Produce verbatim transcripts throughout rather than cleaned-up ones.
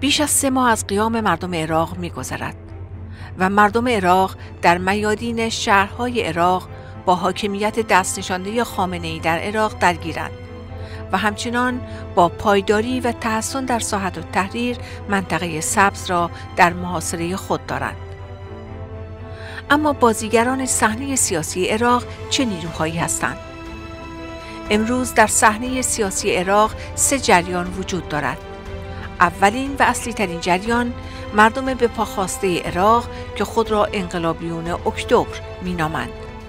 بیش از سه ماه از قیام مردم عراق می‌گذرد و مردم عراق در میادین شهرهای عراق با حاکمیت دست نشانده خامنه‌ای در عراق درگیرند و همچنان با پایداری و تحسن در ساحت التحریر منطقه سبز را در محاصره خود دارند. اما بازیگران صحنه سیاسی عراق چه نیروهایی هستند؟ امروز در صحنه سیاسی عراق سه جریان وجود دارد. اولین و اصلی ترین جریان مردم به پا خواسته عراق که خود را انقلابیون اکتبر مینامند.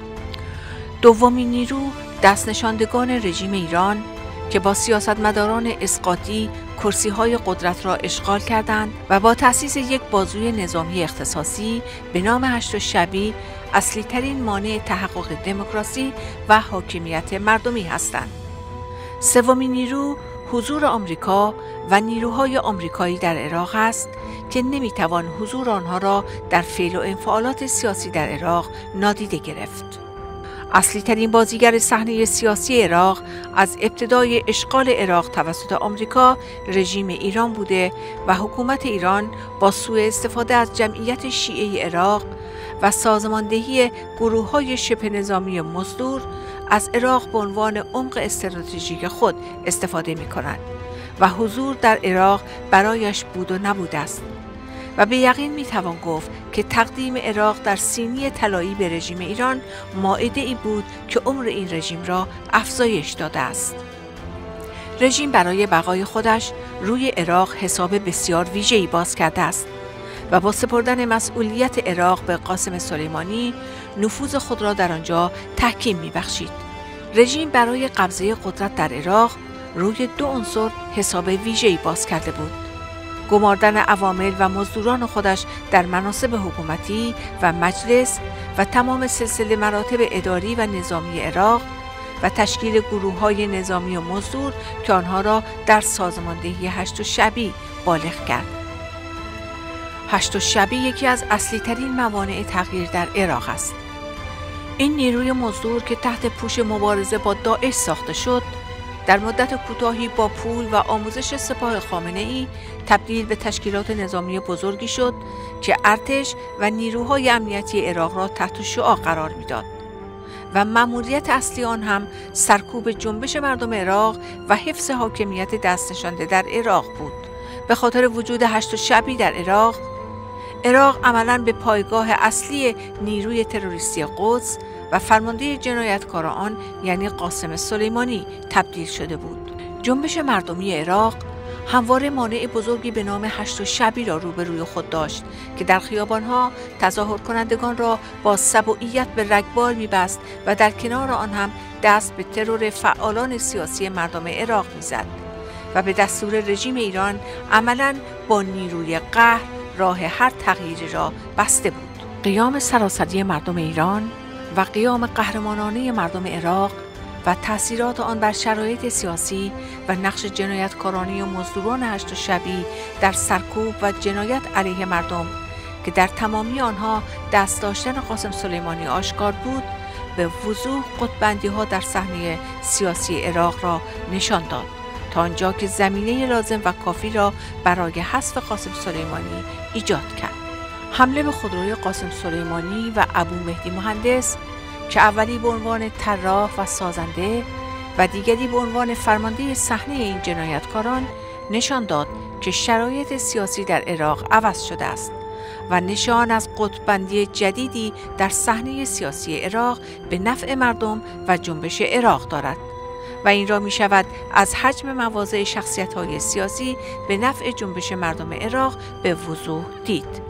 دومین نیرو دست نشاندگان رژیم ایران که با سیاستمداران اسقاطی کرسی‌های قدرت را اشغال کردند و با تأسیس یک بازوی نظامی اختصاصی به نام هشت شبی اصلی ترین مانع تحقق دموکراسی و حاکمیت مردمی هستند. سومین نیرو حضور آمریکا و نیروهای آمریکایی در عراق است که نمیتوان حضور آنها را در فعل و انفعالات سیاسی در عراق نادیده گرفت. اصلی ترین بازیگر صحنه سیاسی عراق از ابتدای اشغال عراق توسط آمریکا رژیم ایران بوده و حکومت ایران با سوء استفاده از جمعیت شیعه عراق و سازماندهی گروه‌های شبه نظامی مزدور از عراق به عنوان عمق استراتژیک خود استفاده می‌کنند و حضور در عراق برایش بود و نبود است و به یقین میتوان گفت که تقدیم عراق در سینی طلایی به رژیم ایران مائده ای بود که عمر این رژیم را افزایش داده است. رژیم برای بقای خودش روی عراق حساب بسیار ویژه‌ای باز کرده است و با سپردن مسئولیت عراق به قاسم سلیمانی نفوذ خود را در آنجا تحکیم میبخشید. رژیم برای قبضه قدرت در عراق روی دو عنصر حساب ویژه‌ای باز کرده بود: گماردن عوامل و مزدوران خودش در مناصب حکومتی و مجلس و تمام سلسله مراتب اداری و نظامی عراق و تشکیل گروه‌های نظامی و مزدور که آنها را در سازماندهی هشت شبی بالغ کرد. هشت شبی یکی از اصلی ترین موانع تغییر در عراق است. این نیروی مزدور که تحت پوش مبارزه با داعش ساخته شد، در مدت کوتاهی با پول و آموزش سپاه خامنه‌ای تبدیل به تشکیلات نظامی بزرگی شد که ارتش و نیروهای امنیتی عراق را تحت شعاع قرار می‌داد و مأموریت اصلی آن هم سرکوب جنبش مردم عراق و حفظ حاکمیت دست نشانده در عراق بود. به خاطر وجود هشت شبی در عراق، عراق عملاً به پایگاه اصلی نیروی تروریستی قدس و فرمانده جنایتکار آن یعنی قاسم سلیمانی تبدیل شده بود. جنبش مردمی عراق همواره مانع بزرگی به نام هشت شبی را روبروی خود داشت که در خیابانها تظاهر کنندگان را با سبوعیت به رگبار می‌بست و در کنار آن هم دست به ترور فعالان سیاسی مردم عراق می‌زد و به دستور رژیم ایران عملاً با نیروی قهر راه هر تغییری را بسته بود. قیام سراسری مردم ایران و قیام قهرمانانه مردم عراق و تأثیرات آن بر شرایط سیاسی و نقش جنایتکارانه و مزدوران هشت شبی در سرکوب و جنایت علیه مردم که در تمامی آنها دست داشتن قاسم سلیمانی آشکار بود، به وضوح قطب‌بندی‌ها در صحنه سیاسی عراق را نشان داد تا آنجا که زمینه لازم و کافی را برای حذف قاسم سلیمانی ایجاد کرد. حمله به خودروی قاسم سلیمانی و ابو مهدی مهندس که اولی به عنوان طراح و سازنده و دیگری به عنوان فرمانده صحنه این جنایتکاران نشان داد که شرایط سیاسی در عراق عوض شده است و نشان از قطب‌بندی جدیدی در صحنه سیاسی عراق به نفع مردم و جنبش عراق دارد و این را می شود از حجم مواضع شخصیت‌های سیاسی به نفع جنبش مردم عراق به وضوح دید.